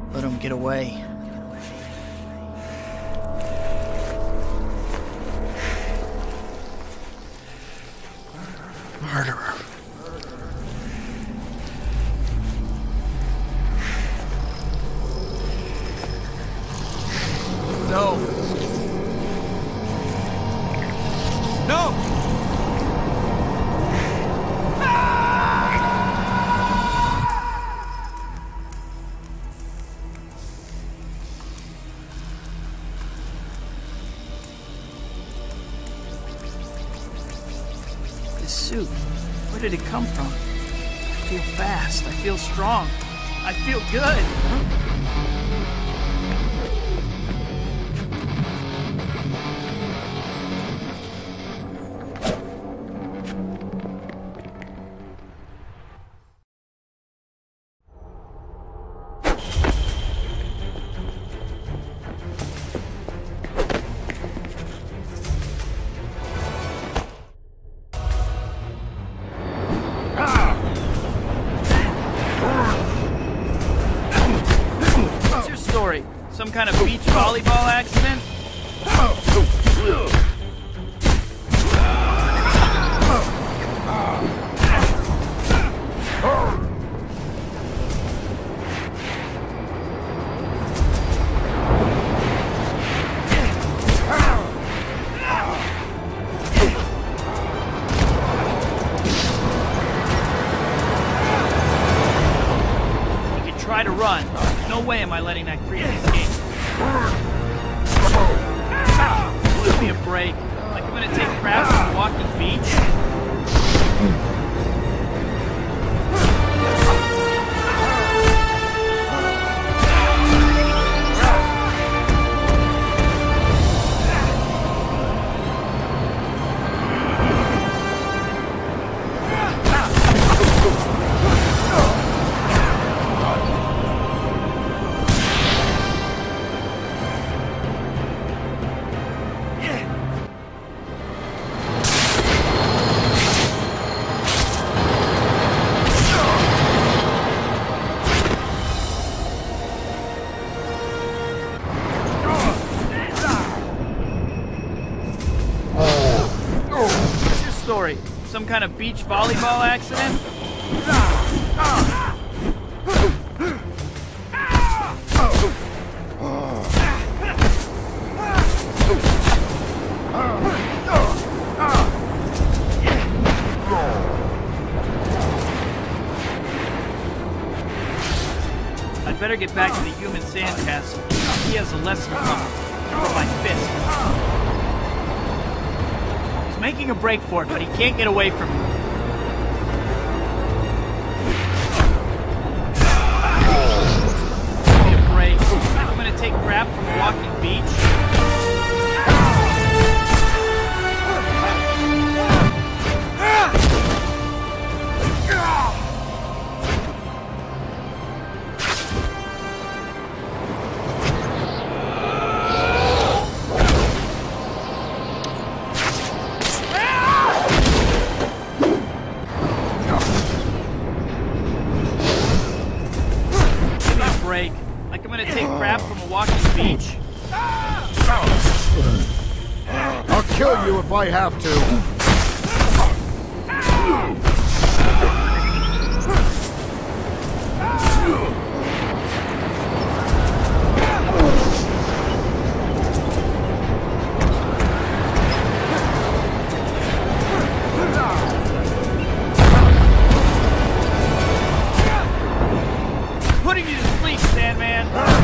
Let him get away. Murderer. No. No! This suit, where did it come from? I feel fast. I feel strong. I feel good. Some kind of beach volleyball accident? You can try to run. No way am I letting that creep escape. Give me a break. Like I'm gonna take crabs on a walking beach. Story. Some kind of beach volleyball accident? I'd better get back to the human sandcastle. He has a lesson from my fist. Making a break for it, but he can't get away from me. Give me a break. I'm gonna take crap from a walking beach. Like I'm gonna take crap from a walking beach. I'll kill you if I have to. Putting you to sleep, Sandman.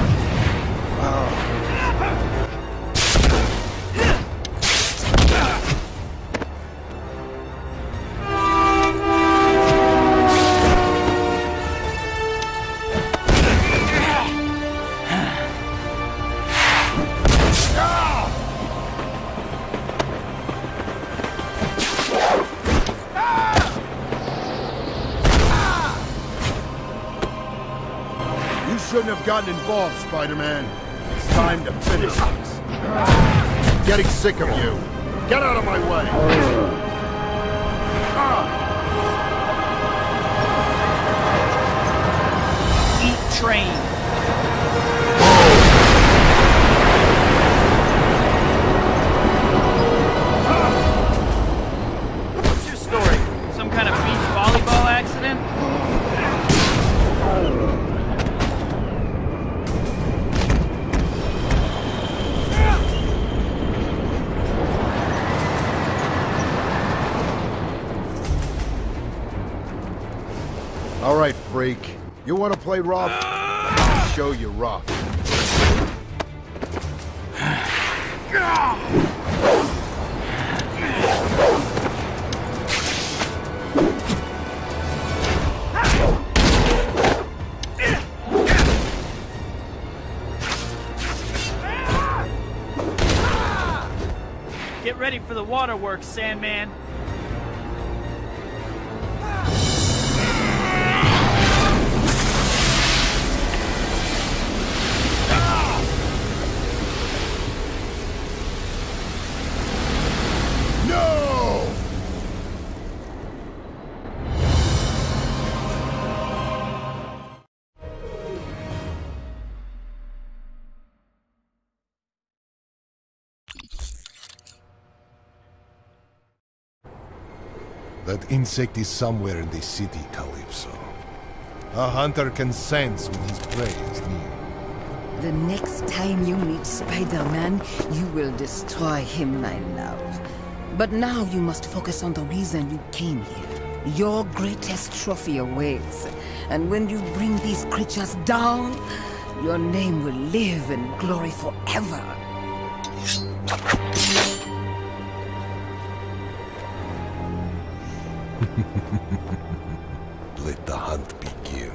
You shouldn't have gotten involved, Spider-Man. It's time to finish this. Getting sick of you. Get out of my way. Eat train. right, freak. You want to play rough? I'll show you rough. Get ready for the waterworks, Sandman. That insect is somewhere in the city, Calypso. A hunter can sense when his prey is near. The next time you meet Spider-Man, you will destroy him, my love. But now you must focus on the reason you came here. Your greatest trophy awaits. And when you bring these creatures down, your name will live in glory forever. Let the hunt begin.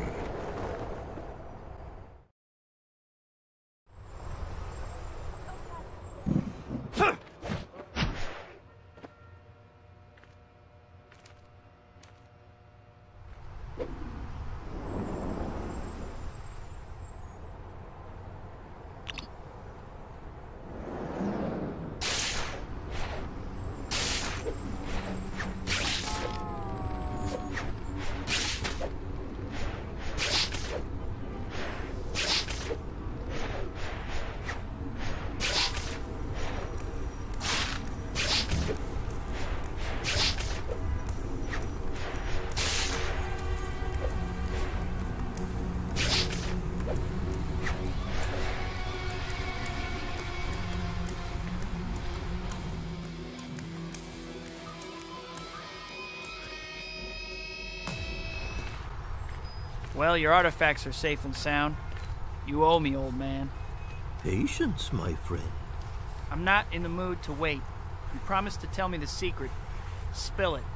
Well, your artifacts are safe and sound. You owe me, old man. Patience, my friend. I'm not in the mood to wait. You promised to tell me the secret. Spill it.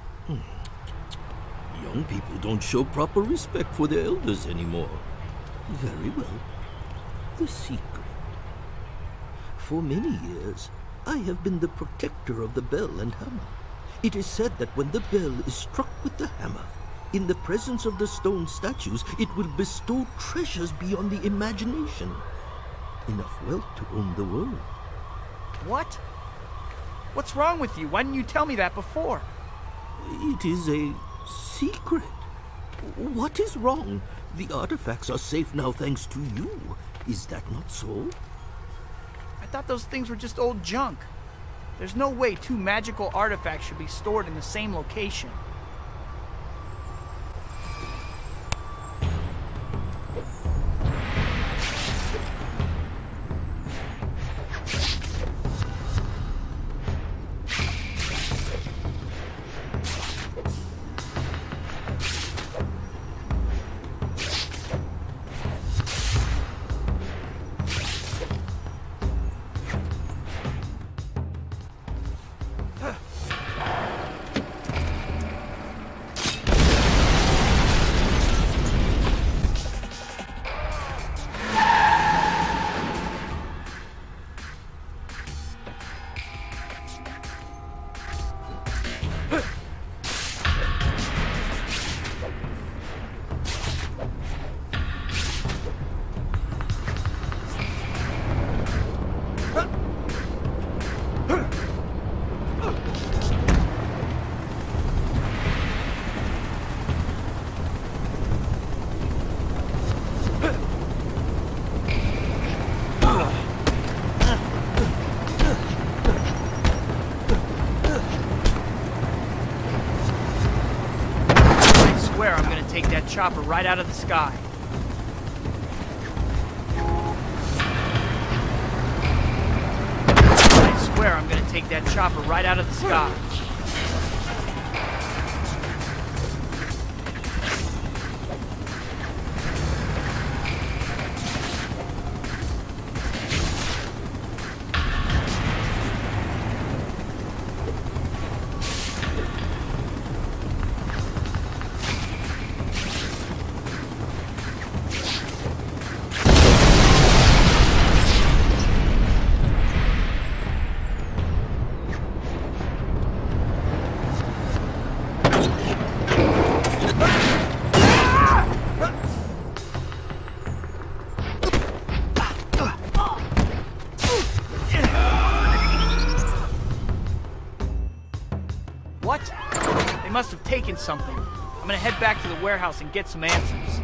Young people don't show proper respect for their elders anymore. Very well. The secret. For many years, I have been the protector of the bell and hammer. It is said that when the bell is struck with the hammer, in the presence of the stone statues, it will bestow treasures beyond the imagination. Enough wealth to own the world. What? What's wrong with you? Why didn't you tell me that before? It is a secret. What is wrong? The artifacts are safe now thanks to you. Is that not so? I thought those things were just old junk. There's no way two magical artifacts should be stored in the same location. Take that chopper right out of the sky. I swear I'm gonna take that chopper right out of the sky. something. I'm gonna head back to the warehouse and get some answers.